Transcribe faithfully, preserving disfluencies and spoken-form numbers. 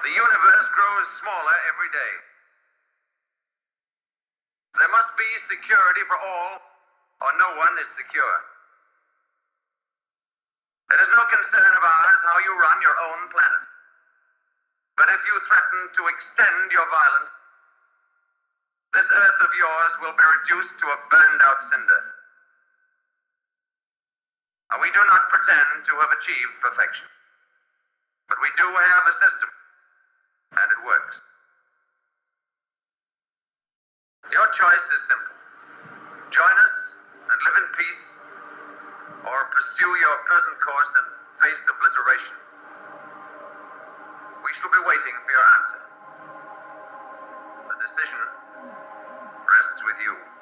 The universe grows smaller every day. There must be security for all, or no one is secure. It is no concern of ours how you run your own planet. But if you threaten to extend your violence, this Earth of yours will be reduced to a burned-out cinder. Now, we do not pretend to have achieved perfection, but we do have a system, and it works. Your choice is simple. Join us and live in peace, or pursue your present course and face obliteration. We shall be waiting for your answer. The decision rests with you.